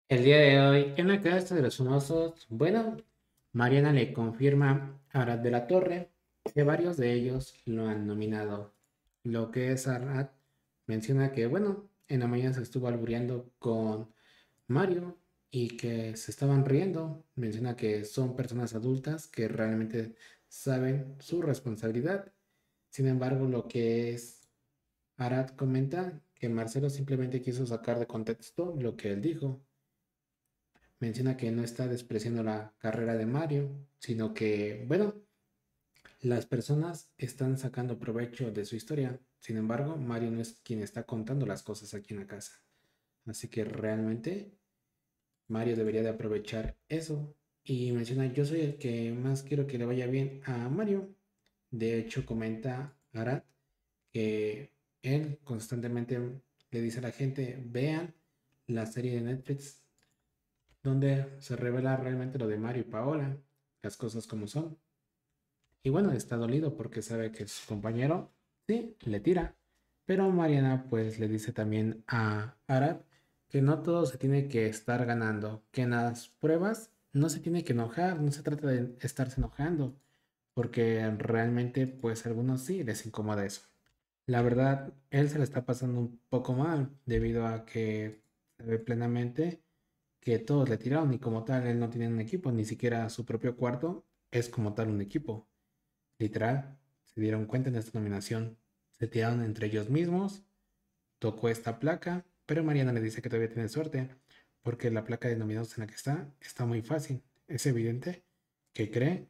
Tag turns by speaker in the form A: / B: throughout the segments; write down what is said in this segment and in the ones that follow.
A: El día de hoy, en la casa de los famosos, bueno, Mariana le confirma a Arad de la Torre que varios de ellos lo han nominado. Lo que es Arad menciona que, bueno, en la mañana se estuvo albureando con Mario y que se estaban riendo. Menciona que son personas adultas que realmente saben su responsabilidad. Sin embargo, lo que es Arad comenta que Marcelo simplemente quiso sacar de contexto lo que él dijo. Menciona que no está despreciando la carrera de Mario, sino que, bueno, las personas están sacando provecho de su historia. Sin embargo, Mario no es quien está contando las cosas aquí en la casa. Así que realmente Mario debería de aprovechar eso. Y menciona, yo soy el que más quiero que le vaya bien a Mario. De hecho, comenta Arad que él constantemente le dice a la gente, vean la serie de Netflix donde se revela realmente lo de Mario y Paola, las cosas como son. Y bueno, está dolido porque sabe que su compañero, sí, le tira. Pero Mariana pues le dice también a Arad que no todo se tiene que estar ganando, que en las pruebas no se tiene que enojar, no se trata de estarse enojando, porque realmente pues a algunos sí les incomoda eso. La verdad, él se le está pasando un poco mal debido a que se ve plenamente que todos le tiraron y como tal él no tiene un equipo, ni siquiera su propio cuarto es como tal un equipo. Literal, se dieron cuenta en esta nominación, se tiraron entre ellos mismos, tocó esta placa, pero Mariana le dice que todavía tiene suerte, porque la placa de nominados en la que está muy fácil. Es evidente que cree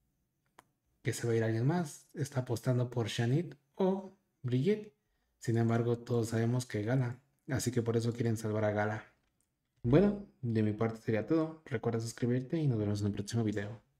A: que se va a ir alguien más, está apostando por Shanit o Brigitte. Sin embargo, todos sabemos que Gala, así que por eso quieren salvar a Gala. Bueno, de mi parte sería todo. Recuerda suscribirte y nos vemos en el próximo video.